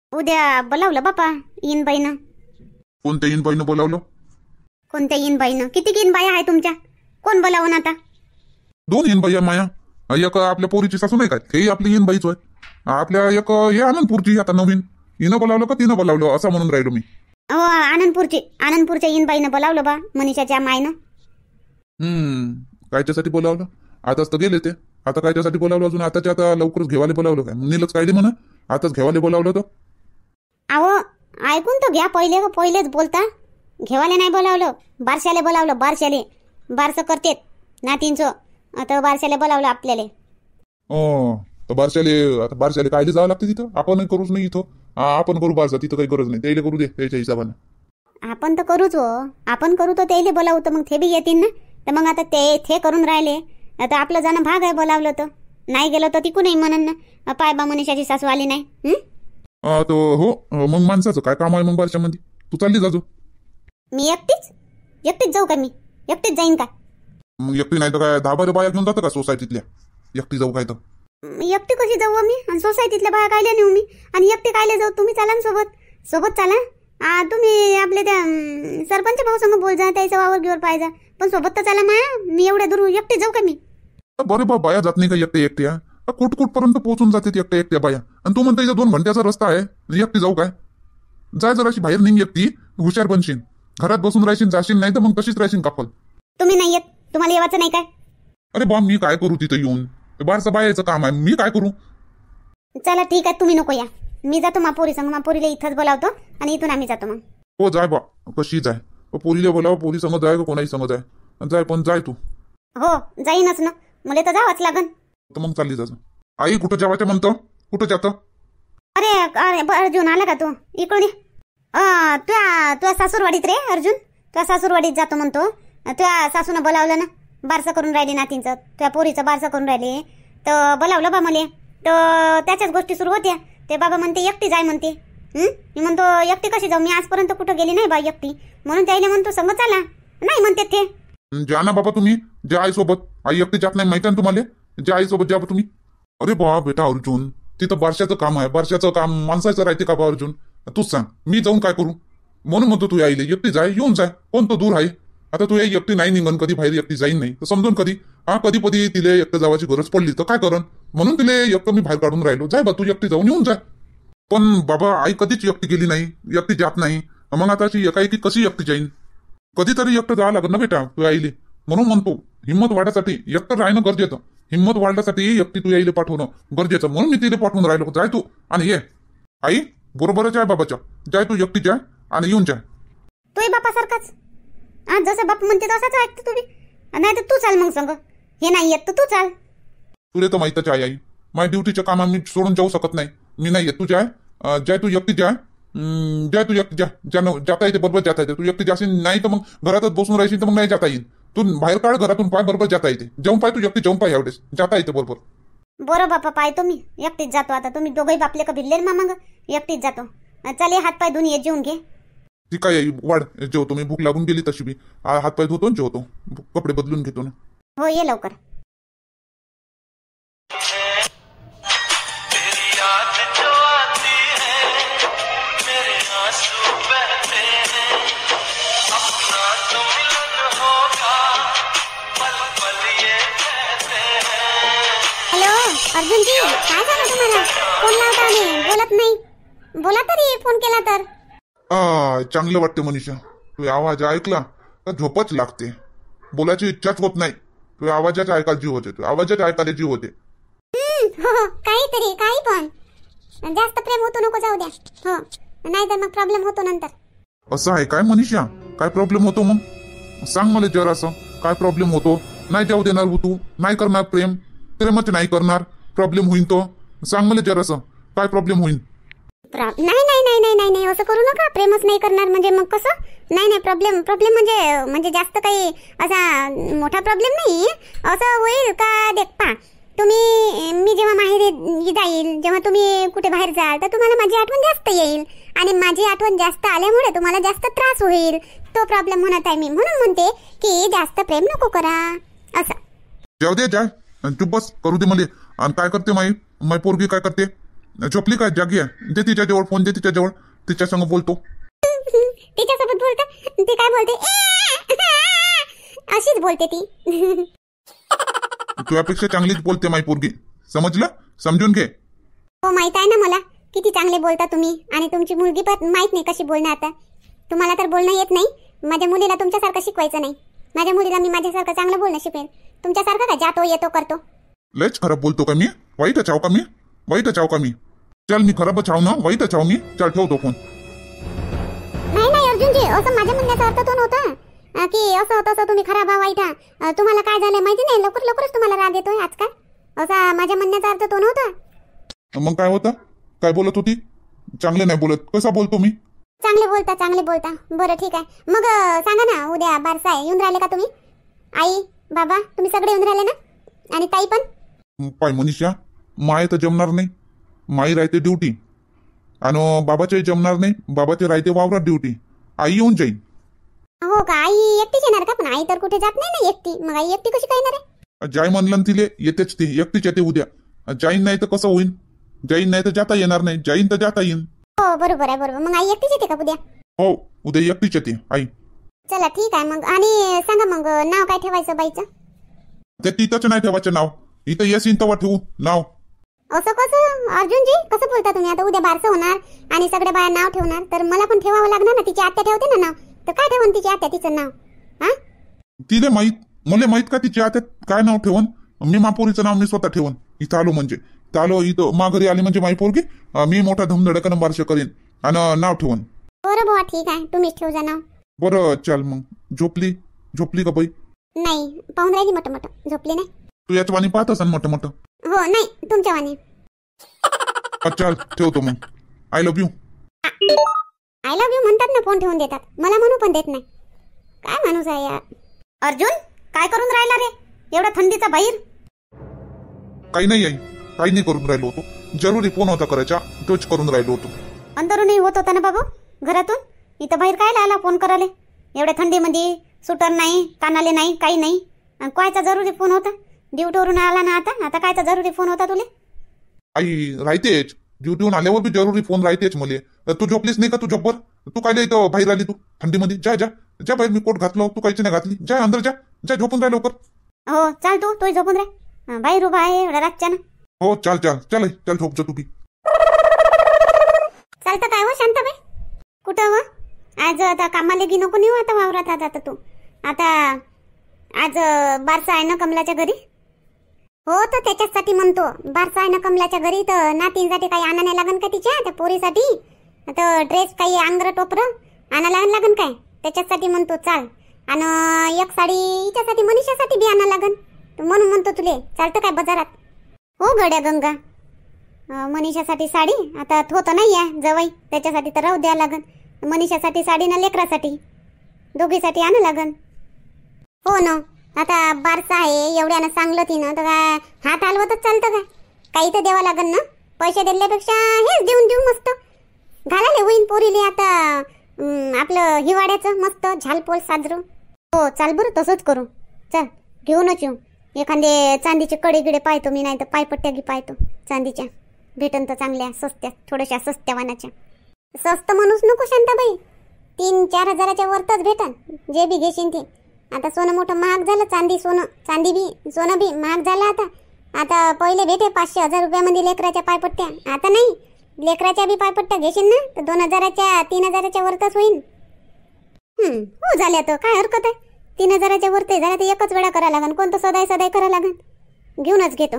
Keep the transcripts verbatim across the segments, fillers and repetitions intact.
उद्या बोलावलं बापा इन बाईनं. कोणत्या इन बाईनं बोलावलं? कोणत्या इन बाईनं? किती इन बाया आहे तुमच्या? कोण बोलावून आता? दोन इन बाई माया. एक आपल्या पोरीची सासू नाही काय, हे आपली इन बाईच आहे. आपल्या एक हे आनंदपूरची आता नवीन. हिनं बोलावलं का तिनं बोलावलं असं म्हणून राहिलो मी. हो आनंदपूरची आनंदपूरच्या इन बाईनं बोलावलं बा, मनीषाच्या मायनं. हम्म कायच्यासाठी बोलावलं? आताच तर गेले ते. आता कायच्यासाठी बोलावलं अजून? आताच्या आता लवकरच घेवाले बोलावलं काय? नीलच काढली म्हणा आताच घेवाले बोलावलं तर. अहो ऐकून तर घ्या पहिले. पहिलेच बोलता. घेवाले नाही बोलावलं, बारशाले बोलावलं. बारशाले बारसं करतेत नातींचं. आता बारशाले बोलावलं आपल्याला. हो तर बारशाले आता बारशाले कायले जावं लागते तिथं? आपण करूच नाही इथं. आपण करू बारसा, तिथं काही गरज नाही. त्याला करू दे त्याच्या हिशोबानं. आपण तर करूच हो. आपण करू तर त्याला बोलावू तर मग ते बी येतील ना. तर मग आता ते ते करून राहिले. आता आपलं जाणं भाग आहे. बोलावलं तर नाही गेलं तर तिकूनही म्हणन ना पाय बा मनीषाची सासू आली नाही. तो हो मग माणसाचं काय काम आहे मग बारशामध्ये? तू चालली जाजो. मी एकटीच एकटीच जाऊ का? मी एकटीच जाईन का? मग एकटी नाही तर काय दहा बारा बाया घेऊन जातं का सोसायटीतल्या? एकटी जाऊ काय तर? एकटी कशी जाऊ मी? आणि सोसायटीतल्या बाया कायले नेऊ मी? आणि एकटी कायले जाऊ? तुम्ही चाला ना सोबत. सोबत चाला. आ तुम्ही आपल्या त्या सरपंच भाऊ संग बोल जा, त्याचा वावर घेवर पाहिजे. पण सोबत तर चाला माया. मी एवढ्या दूर एकटी जाऊ का मी? बरे बा बाया जात नाही का एकटे एकट्या? कुठ कुठपर्यंत पोहोचून जाते एकट्या एकट्या बाया. आणि तू म्हणता इथं दोन घंट्याचा रस्ता आहे, एकटी जाऊ काय? जाय जराशी बाहेर निघ एकटी. हुशार बनशील. घरात बसून राहशील जाशील नाही तर मग तशीच राहशील कापल. तुम्ही नाही येत? तुम्हाला येवाचं नाही काय? अरे बा मी काय करू तिथं येऊन? बारसं बायाचं काम आहे, मी काय करू? चला ठीक आहे, तुम्ही नको या. मी जातो मापोरी संग. मापोरीला इथंच बोलावतो आणि इथून आम्ही जातो मग. हो जाय बा कशी जाय. पोरीला बोलाव, पोरी संग जाय का कोणाही संग जाय. जाय पण जाय तू. हो जाईनच ना. मला तर जावंच लागन. तर मग चालली जायचं. आई कुठं जेवायचं म्हणतो? कुठं जातं? अरे अरे अर्जुन आला का तू? इकडून ये. तुझ्या तुझ्या सासूरवाडीत रे अर्जुन. तुझ्या सासूरवाडीत जातो म्हणतो. तुझ्या सासूनं बोलावलं ना. बारसं करून राहिली नातींचं. तुझ्या पोरीचं बारसं करून राहिले तर बोलावलं बा मला. तर त्याच्याच गोष्टी सुरू होत्या. ते बाबा म्हणते एकटी जाय म्हणते. मी म्हणतो एकटी कशी जाऊ? मी आजपर्यंत कुठं गेली नाही बा एकटी. म्हणून त्याला म्हणतो संग चाला. नाही म्हणते ते. जा ना बाबा तुम्ही. ज्या आई सोबत. आई एकटी जात नाही माहिती ना तुम्हाला. ज्या आई सोबत जा तुम्ही. अरे बा बेटा अर्जुन, तिथं बारशाचं काम आहे. बारशाचं काम माणसाचं राहते का बा अर्जुन? तूच सांग. मी जाऊन काय करू? म्हणून म्हणतो तू आईले एकटी जाय, येऊन जाय. कोण तो दूर आहे. आता तू एकटी नाही निघन कधी बाहेर, एकटी जाईन नाही तर समजून कधी. हा कधी कधी तिला एकटं जावाची गरज पडली तर काय करण? म्हणून तिला एकटं मी बाहेर काढून राहिलो. जाय बा तू एकटी जाऊन येऊन जाय. पण बाबा आई कधीच एकटी गेली नाही, एकटी जात नाही. मग आता अशी एकाएकी कशी एकटी जाईन? कधीतरी एकटं जावं लागत ना बेटा तू आईले. म्हणून म्हणतो हिंमत वाढण्यासाठी एकटं राहणं गरजेचं. हिंमत वाढण्यासाठी एकटी तू आईले पाठवणं गरजेचं. म्हणून मी तिला पाठवून राहिलो. जाय तू आणि ये. आई बरोबरच आहे बाबाच्या. जाय तू एकटी जाय आणि येऊन जाय. तू बापा सारखाच. आज जसं बाप म्हणते तसाच ऐकतो तुम्ही. नाही तर तू चाल मग संग. हे नाही येत तर तू चाल. तुला तर माहितच आहे आई, माझ्या ड्युटीच्या कामा मी सोडून जाऊ शकत नाही. मी नाही येत. तू जाय. जाय तू एकटी जाय. जाय तू एकटी जा. ज्यानं जाता येते बरोबर जाता येते. तू एकटी जाशील नाही तर मग घरातच बसून राहायची तर मग नाही जाता येईल. तू बाहेर काढ घरातून पाय बरोबर जाता येते. जाऊन पाय तू एकटी जाऊन पाय एवढेच जाता येते बरोबर. बरं बापा पाहतो मी. एकटीच जातो आता. तुम्ही दोघंही बापले का भिडले ना मग. एकटीच जातो. चाल हात पाय धुवून ये, जेवून घे. ठीक आहे आई वाढ जेवतो मी. भूक लागून गेली तशी बी. हात पाय धुतो जेवतो. कपडे बदलून घेतो ना. हो ये लवकर. हॅलो अर्जुनजी, काय झालं तुम्हाला? फोन लावता आले बोलत नाही. बोला तरी फोन केला तर. आ चांगलं वाटते मनीषा. तू आवाज ऐकला तर झोपच लागते. बोलायची इच्छाच होत नाही. तू आवाजाचा ऐकायला जीव होते. तू आवाजाचा ऐकायला जीव होते. हो काहीतरी काही पण. जास्त प्रेम होतो नको जाऊ द्या. हो नाही तर मग प्रॉब्लेम होतो नंतर. असं आहे काय मनीषा? काय प्रॉब्लेम होतो मग? सांग मला जरासं. काय प्रॉब्लेम होतो? नाही जाऊ देणार हो तू? नाही करणार प्रेम? प्रेमच नाही करणार? प्रॉब्लेम होईन तो? सांग मला जरासं काय प्रॉब्लेम होईन? नाही नाही नाही नाही नाही नाही असं करू नका. प्रेमच नाही करणार म्हणजे मग कसं? नाही नाही प्रॉब्लेम प्रॉब्लेम म्हणजे म्हणजे जास्त काही असा मोठा प्रॉब्लेम नाही. असं होईल का देख पा तुम्ही. मी जेव्हा माहेरी जाईल, जेव्हा तुम्ही कुठे बाहेर जाल तर तुम्हाला माझी आठवण जास्त येईल. आणि माझी आठवण जास्त आल्यामुळे तुम्हाला जास्त त्रास होईल. तो प्रॉब्लेम म्हणत आहे मी. म्हणून म्हणते की जास्त प्रेम नको करा असं. जाऊ दे जाय. चुप बस करू दे मला. आणि काय करते माई माई पोरगी काय करते? झोपली काय? जागी आहे. दे तिच्या जवळ फोन, दे तिच्या जवळ, तिच्या संग बोलतो. तिच्यासोबत बोलता? ती काय बोलते? अशीच बोलते ती. तुझ्यापेक्षा चांगलीच बोलते माई पोरगी, समजलं? समजून घे. हो माहित आहे ना मला किती चांगले बोलता तुम्ही. आणि तुमची मुलगी पण माहित नाही कशी बोलणं. आता तुम्हाला तर बोलणं येत नाही. माझ्या मुलीला तुमच्यासारखं शिकवायचं नाही. माझ्या मुलीला मी माझ्यासारखं चांगलं बोलणं शिकवेल. तुमच्यासारखं का जातो येतो करतो? लयच खराब बोलतो का मी? वाईटच आहो का मी? वाईटच आहो का मी? चल मी खराबच आहो ना, वाईटच आहो मी. चल ठेवतो फोन. नाही नाही अर्जुनजी, असं माझ्या म्हणण्याचा अर्थ तो नव्हता की असं तसं तुम्ही खराब आहा वाईट आहा. तुम्हाला काय झालंय माहिती नाही, लवकर लवकरच तुम्हाला राग येतोय आजकाल. असा माझ्या म्हणण्याचा अर्थ तो नव्हता. मग काय होतं? काय बोलत होती? चांगले नाही बोलत. कसा बोलतो मी? चांगले बोलता चांगले बोलता. बरं ठीक आहे मग सांगा ना, उद्या बारसा आहे, येऊन राहिले का तुम्ही? आई बाबा तुम्ही सगळे येऊन राहिले ना? आणि ताई पण? पाय मनीषा, माय तर जमणार नाही. माई राहते ड्युटी. आणि बाबाच्याही जमणार नाही. बाबाचे राहते वावरात ड्युटी. आई येऊन जाईल. हो का? आई एकटीच येणार का? पण आई तर कुठे जात नाही ना एकटी. मग आई एकटी कशी काय येणार आहे? जाय म्हणलं तिले, येतेच ती. एकटीच येते उद्या. जाईन नाही तर कसं होईन? जाईन नाही तर जाता येणार नाही. जाईन तर जाता येईन. हो बरोबर आहे बरोबर. मग आई एकटीच येते का उद्या? हो उद्या एकटीच येते आई. चला ठीक आहे मग. आणि सांगा मग नाव काय ठेवायचं बाईचं? ते तिथंच नाही ठेवायचं नाव. इथं येशील तेव्हा ठेवू नाव. असं कसं अर्जुनजी, कसं बोलता तुम्ही? आता उद्या बारसं होणार आणि सगळे बाया नाव ठेवणार, तर मला पण ठेवावं लागणार ना. तिची आत्या ठेवते ना नाव, तर काय ठेवून तिची आत्या तिचं नाव? हा तिले माहित, मला माहित का तिची आत्या काय नाव ठेवून? मी मापोरीचं नाव मी स्वतः ठेवून. इथं आलो म्हणजे आलो इथं माघारी आली म्हणजे माई पोरगी मी मोठा धुमधडकानं बारसं करेन आणि नाव ठेवून. बरं बुवा ठीक आहे, तुम्हीच ठेव जा नाव. बरं चल मग. झोपली? झोपली का बाई? नाही पाहून राहिली मोठं मोठं. झोपली नाही. तू याच वाणी पाहत असन मोठं मोठं? हो नाही तुमच्या वाणी. चल ठेवतो मग. I love you. I love you म्हणतात ना, फोन ठेवून देतात. मला म्हणू पण देत नाही. काय माणूस आहे यार. अर्जुन काय करून राहिला रे एवढा थंडीचा बाहेर? काही नाही आई, काही नाही करून राहिलो होतो. जरुरी फोन होता करायचा, तोच करून राहिलो होतो. अंदरूनही होत होता ना बाबू घरातून. इथं बाहेर काय आला फोन करायला एवढ्या थंडीमध्ये? सुटर नाही, कानाले नाही, काही नाही. कायचा जरुरी फोन होता? ड्युटीवरून आला ना आता. आता कायचा जरुरी फोन होता तुले? आई राहतेच, ड्युटीहून आल्यावर बी जरुरी फोन राहतेच मले. तू झोपलीच नाही का? तू झोपवर तू काय इथं बाहेर आली? तू थंडीमध्ये जा जा जा बाहेर. मी कोट घातलो, तू काहीच नाही घातली. जा अंदर जा जा, झोपून राह लवकर. हो चाल तू तू झोपून राह. बाहेर उभा आहे एवढ्या रातच्या ना. हो चाल चाल चल चल झोप जा तू बी. चालतं काय हो शांताबाई? कुठं हो आज? आता कामाला गी नको नेऊ आता वावरात. आता आता तू आता आज बारसा आहे ना कमलाच्या घरी? हो तर त्याच्यासाठी म्हणतो. बारसा आहे ना कमलाच्या घरी, तर नातींसाठी काही आणायला लागन का तिच्या त्या पोरीसाठी? तर ड्रेस काही अंगर टोपरं आणायला लागन काय? त्याच्यासाठी म्हणतो चाल. आणि एक साडी हिच्यासाठी मनीषासाठी बी आणायला लागन, म्हणून म्हणतो तुले चालतं काय बाजारात? हो गड्या गंगा, मनीषासाठी साडी आता होतं नाही आहे जवळ, त्याच्यासाठी तर राहू द्या लागन. मनीषासाठी साडी ना लेकरासाठी दोघीसाठी आणा लागन. हो ना आता बारसा आहे एवढ्यानं सांगलं तिनं, तर काय हात हलवतच चालतं काय? काही तर द्यावं लागन ना. पैसे दिल्यापेक्षा हेच देऊन देऊ मस्त घालायला होईन पोरीले आता आपलं हिवाळ्याचं मस्त झालपोल साजरू. हो चाल बरं तसंच करू. चल घेऊनच येऊ. एखादे चांदीचे कडे गिडे पाहतो मी, नाही तर पायपट्ट्या घे पाहतो चांदीच्या. भेटन तर चांगल्या सस्त्या, थोड्याशा सस्त्या वानाच्या. स्वस्त म्हणूच नको शांताबाई, तीन चार हजाराच्या वरतच भेटन जे बी घेशील ते. आता सोनं मोठं महाग झालं. चांदी सोनं चांदी बी सोनं बी महाग झालं आता. आता पहिले भेटे पाचशे हजार रुपयामध्ये लेकराच्या पायपट्ट्या. आता नाही, लेकराच्या बी पायपट्ट्या घेशील ना तर दोन हजाराच्या तीन हजाराच्या वरतच होईल. हम्म हो झाल्या तर काय हरकत आहे. तीन हजाराच्या वरते झाल्या तर एकच वेळा करा लागन. कोणतं सदाय सदाय करा लागन. घेऊनच घेतो.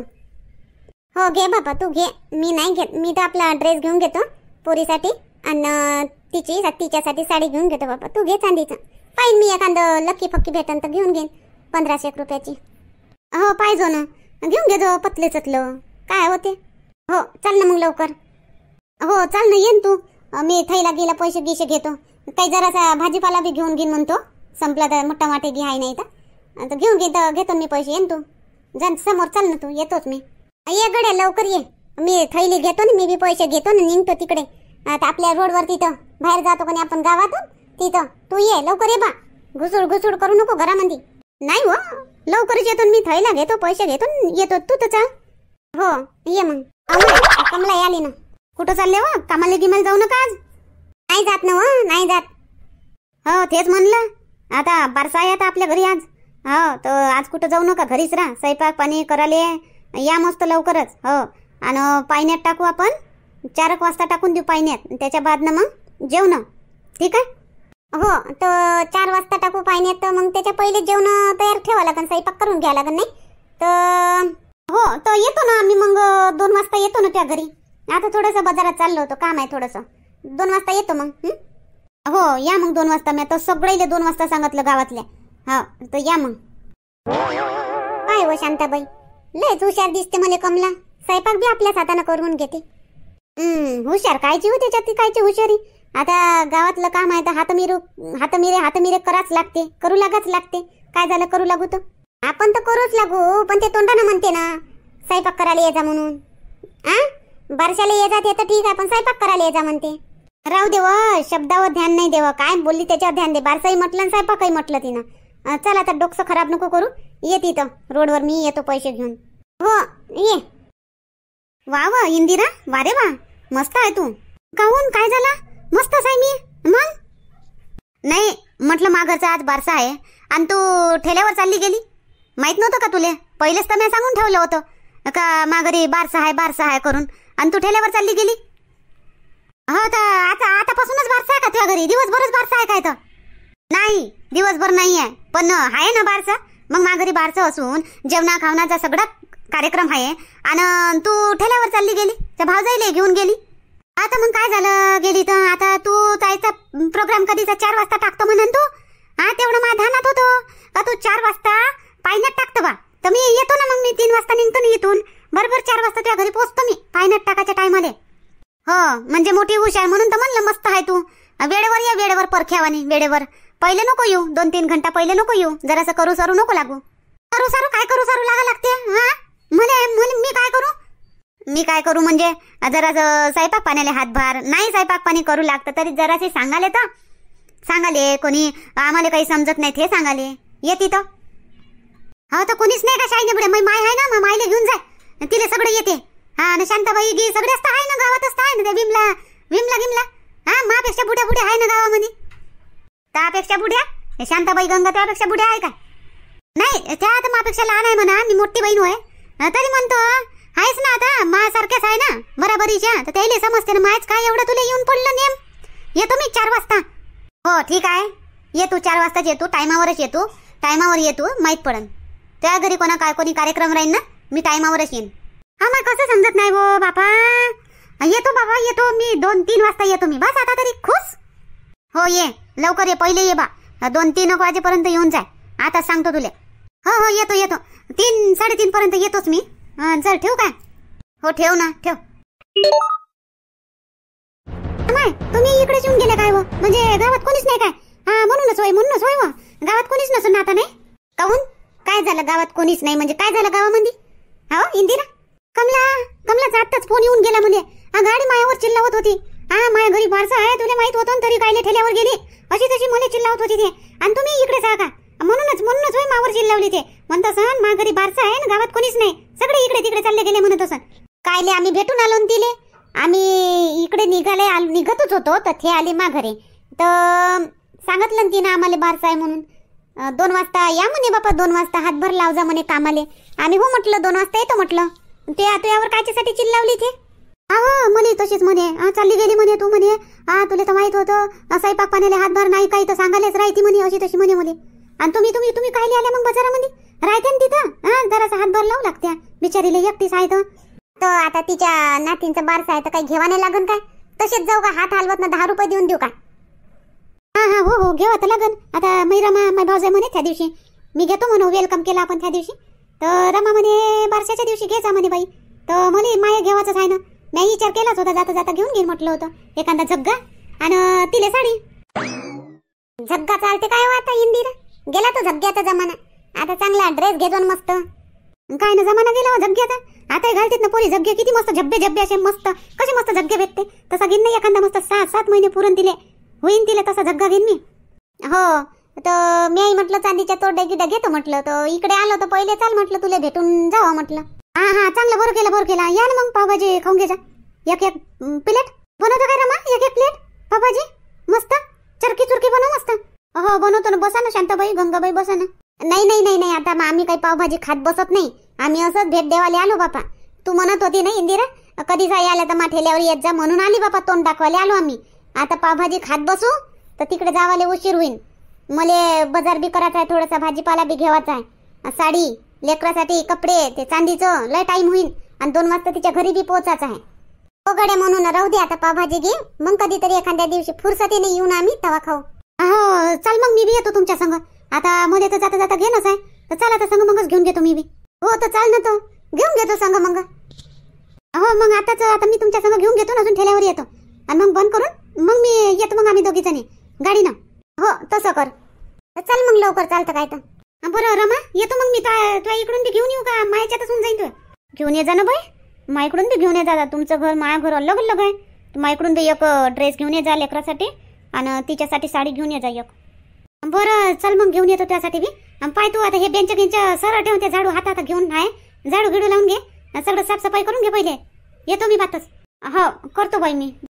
हो घे बाबा तू घे, मी नाही घेत. मी तर आपला ड्रेस घेऊन घेतो पोरीसाठी आणि तिची तिच्यासाठी साडी घेऊन घेतो. बाबा तू घे चांदीचं. पाहिजे मी एखादं लक्की फक्की भेटन तर घेऊन घेईन पंधराशे एक रुपयाची. हो पाहिजो ना, घेऊन घेतो पतले चतलं काय होते. हो चल ना मग लवकर. हो चल ना येईन तू. मी थैला गेला पैसे गिशे घेतो. काही जरासा भाजीपाला बी घेऊन घेईन म्हणतो. संपला तर मोठा वाटे घे आहे नाही तर घेऊन घेतो घेतो मी पैसे. येईन तू जा समोर. चल ना तू, येतोच मी. ये गड्या लवकर ये. मी थैली घेतो ना, मी बी पैसे घेतो ना, निघतो तिकडे. आता आपल्या रोडवर तिथं बाहेर जातो कोणी आपण गावातून तिथं. तू ये लवकर ये बा. घुसूड घुसूड करू नको घरामध्ये. नाही हो लवकरच येतो मी. थैला घेतो पैसे घेतो येतो. तू तर चाल. हो ये मग. कमला आली ना. कुठं चालले व कामाला गिमाला जाऊ नका आज. नाही जात ना व नाही जात. हो तेच म्हणलं आता बारसा आहे आता आपल्या घरी आज. हो तर आज कुठं जाऊ नका घरीच राहा. स्वयंपाक पाणी कराले या मस्त लवकरच. हो आणि पाण्यात टाकू आपण चार एक वाजता टाकून देऊ पाण्यात. त्याच्या बाद ना मग जेवण ठीक आहे. हो तर चार वाजता टाकू पाण्यात तर मग त्याच्या पहिले जेवण तयार ठेवा लागेल स्वयंपाक करून घ्या लागेल नाही तर. हो तर येतो ना आम्ही मग दोन वाजता येतो ना त्या घरी. आता थोडंसं बाजारात चाललो होतो काम आहे थोडंसं. दोन वाजता येतो मग. हो या मग दोन वाजता. मी तर सगळेले दोन वाजता सांगितलं गावातल्या. हो तर या मग. काय हो शांताबाई लयच हुशार दिसते मला कमला. स्वयंपाक बी आपल्याच हाताने करून घेते. हम्म हुशार कायची हो त्याच्यात ती कायची हुशारी. आता गावातलं काम आहे तर हातमिरू हातमिरे हातमिरे कराच लागते करू लागाच लागते. काय झालं करू लागू तर आपण तर करूच लागू पण ते तोंडानं म्हणते ना स्वयंपाक करायला ये जा म्हणून. आ बारशाला ये जा ते तर ठीक आहे पण स्वयंपाक करायला ये जा म्हणते. राहू देव शब्दावर ध्यान नाही देव. काय बोलली त्याच्यावर ध्यान दे. बारसाही म्हटलं आणि स्वयंपाकही म्हटलं तिनं. चल आता डोकं खराब नको करू. ये तिथं रोडवर मी येतो पैसे घेऊन. हो ये. वा वा इंदिरा वारे वा मस्त आहे तू. काहून काय झालं. मस्तच आहे मी. मग नाही म्हटलं माघरचा आज बारसा आहे आणि तू ठेल्यावर चालली गेली. माहित नव्हतं का तुले. पहिलेच तर मी सांगून ठेवलं होतं का माघरी बारसा आहे बारसा आहे करून आणि तू ठेल्यावर चालली गेली. हो तर आता आतापासूनच बारसा आहे का तुझ्या घरी. दिवसभरच बारसा आहे काय तर. नाही दिवसभर नाही आहे पण आहे ना बारसा. मग माघरी बारसा असून जेवणा खावण्याचा सगळा कार्यक्रम आहे आणि तू ठेल्यावर चालली गेली. त्या भावजाईले घेऊन गेली. आता मग काय झालं गेली तर आता तू जायचा प्रोग्राम कधीचा चार वाजता टाकतो म्हणून तू. हा तेवढं माझ्या ध्यानात होतं का तू चार वाजता पायण्यात टाकतो बा. तर मी येतो ना मग. मी तीन वाजता निघतो ना इथून. बरोबर चार वाजता त्या घरी पोहोचतो मी पायण्यात टाकायच्या टायमध्ये. हो म्हणजे मोठी हुश आहे म्हणून तर म्हणलं मस्त आहे तू. वेळेवर या वेळेवर परख्यावानी वेळेवर. पहिले नको येऊ दोन तीन घंटा पहिले नको येऊ. जरासं करू सरू नको लागू. करू सरू काय करू सरू लागा लागते. हा मला मी काय करू. मी काय करू म्हणजे जरा स्वयंपाक पाण्याला हातभार नाही. स्वयंपाक पाणी करू लागतं तरी जरासे सांगाले तर सांगाले. कोणी आम्हाला काही समजत नाही ते सांगाले. येते तर हो तर कोणीच नाही का शाळेने पुढे. मग माय आहे ना मग मायला घेऊन जाय तिला सगळं येते. हा ना शांताबाई गी सगळेच तर आहे ना गावातच तर आहे ना. त्या विमला विमला गिमला हा मापेक्षा बुड्या बुड्या आहे ना गावामध्ये. त्यापेक्षा बुड्या शांताबाई गंगा त्यापेक्षा बुड्या आहे का. नाही त्या तर मापेक्षा लहान आहे म्हणा. मी मोठी बहीण होय तरी म्हणतो आहेच ना. आता मासारख्याच आहे ना बराबरीच्या. तर त्याला समजते ना मायच काय एवढं तुला येऊन पडलं नेम. येतो मी चार वाजता. हो ठीक आहे ये तू चार वाजताच येतो. टायमावरच येतो. टायमावर येतो माहीत पडन. त्या घरी कोणा काय कोणी कार्यक्रम राहील ना मी टायमावरच येईन. हा मग कसं समजत नाही वो बापा. येतो बाबा येतो मी. दोन तीन वाजता येतो मी. बस आता तरी खुश. हो ये लवकर ये पहिले ये बा. दोन तीन वाजेपर्यंत येऊन जाय. आता सांगतो तुले. हो हो येतो येतो. तीन साडेतीन पर्यंत येतोच मी. चल ठेवू काय. हो ठेव ना ठेव. तुम्ही इकडेच येऊन गेले काय हो. म्हणजे गावात कोणीच नाही काय. हा म्हणूनच होय म्हणूनच होय. व गावात कोणीच नसून आता नाही. काहून काय झालं गावात कोणीच नाही म्हणजे काय झालं गावामध्ये. हो इंदिरा कमला कमलाचा आत्ताच फोन येऊन गेला म्हणजे. हा गाडी मायावर चिल्लावत होती. हा माया घरी बारसा आहे तुला माहित होतं तरी कायले ठेल्यावर गेली. अशी तशी मला चिल्लावत होती ते. आणि तुम्ही इकडेच आहा का. म्हणूनच म्हणूनच होय मावर चिल्लावली ते. म्हणत सण मा घरी बारसा आहे ना गावात कोणीच नाही. सगळे इकडे तिकडे चालले गेले म्हणत असं. कायले आम्ही भेटून आलो तिले. आम्ही इकडे निघाले निघतच होतो तर ते आले मा घरी. तर सांगितलं तिनं आम्हाला बारसा आहे म्हणून. दोन वाजता या म्हणे बापा. दोन वाजता हातभर लाव जा म्हणे कामाले. आम्ही हो म्हटलं दोन वाजता येतो म्हटलं. ते यावर कायच्यासाठी चिल्लावली ते. हा म्हणे तशीच म्हणे. हा चालली गेली म्हणे तू म्हणे. हा तुला तर माहित होतं स्वयंपाक पाण्याला हातभार नाही काही तर सांगायलाच राहते म्हणे. अशी तशी म्हणे म्हणे. आणि तुम्ही तुम्ही तुम्ही कायले आल्या मग बाजारामध्ये राहते ना तिथं. हा जरासा हातभार लावू लागत्या बिचारीला एकटीच आहे तर. आता तिच्या नातींचं बारसा आहे तर काही घेवा नाही लागन काय. तसेच जाऊ का हात हलवत ना दहा रुपये देऊन देऊ का. हा हा हो हो घेवा तर लागन. आता मैरा मा माय भाऊजाई म्हणे त्या दिवशी मी घेतो म्हणून वेलकम केला आपण त्या दिवशी. तर रमा म्हणे बारशाच्या दिवशी घ्यायचा म्हणे बाई. तर मला माया घेवायचंच आहे ना. मी विचार केलाच होता जाता जाता घेऊन घेईन म्हटलं होतं. एखादा झग्गा आणि तिले साडी. झग्गा चालते काय हो आता इंदिरा. गेला तो झग्ग्याचा जमाना. आता चांगला ड्रेस घेतो मस्त. काय ना जमाना गेला हो झग्ग्याचा. आता घालतेत ना पोरी झग्गे किती मस्त झब्बे झब्बे असे मस्त. कसे मस्त झग्गे भेटते. तसा घेईन नाही एखादा मस्त सात सात महिने पुरण तिले होईन तिले तसा झग्गा घेईन मी. हो तर मी म्हटलं चांदीच्या तोड्या गिड्या घेतो म्हटलं. तर इकडे आलो तर पहिले चाल म्हटलं तुला भेटून जावं म्हटलं. हा हा चांगलं बरं केलं बरं केलं. या ना मग पावभाजी खाऊन घे जा. एक एक प्लेट बनवतो काय रमा? एक एक प्लेट पावभाजी मस्त चरकी चुरकी बनव मस्त. हो बनवतो ना. बसा ना शांताबाई, गंगाबाई बसा ना. नाही नाही नाही नाही आता आम्ही काही पावभाजी खात बसत नाही. आम्ही असंच भेट देवाले आलो बापा. तू म्हणत होती ना इंदिरा कधी जाई आल्या तर मा ठेल्यावर येत जा म्हणून आली बापा. तोंड दाखवायला आलो आम्ही. आता पावभाजी खात बसू तर तिकडे जावाले उशीर होईल. मले बाजार बी करायचा आहे, थोडासा भाजीपाला बी घेवायचा आहे, साडी लेकरासाठी कपडे ते चांदीचं लय टाइम होईल आणि दोन वाजता तिच्या घरी बी पोहोचायचं आहे. हो गड्या म्हणून राहू दे आता पावभाजी घे. मग कधीतरी एखाद्या दिवशी फुरसतीने येऊन आम्ही तवा खाऊ. हो चल मग मी बी येतो तुमच्या संग. आता मध्ये तर जाता जाता घेणंच आहे तर चला आता संग मगच घेऊन घेतो मी बी. हो तर चाल ना तो घेऊन घेतो संग मग. हो मग आताच आता मी तुमच्या संग घेऊन घेतो ना. अजून ठेल्यावर येतो आणि मग बंद करून मग मी येतो. मग आम्ही दोघी जणी गाडीनं. हो तसं कर. चल मग लवकर चालतं काय तर. बरं रमा येतो मग मी. तुझ्या इकडून बी घेऊन येऊ का? मायाच्यातच होऊन जाईन. तू घेऊन ये जा ना बाई. माईकडून बी घेऊन ये जा. तुमचं घर माया घर अलग अलग आहे. माईकडून बी एक ड्रेस घेऊन ये जा लेकरासाठी आणि तिच्यासाठी साडी घेऊन ये जा एक. बरं चल मग घेऊन येतो त्यासाठी बी. पाय तू आता हे बेंच गिंच सरळ ठेवून ते झाडू हातात घेऊन आहे. झाडू गिडू लावून घे. सगळं साफसफाई करून घे पहिले. येतो मी बातच. हो करतो बाई मी.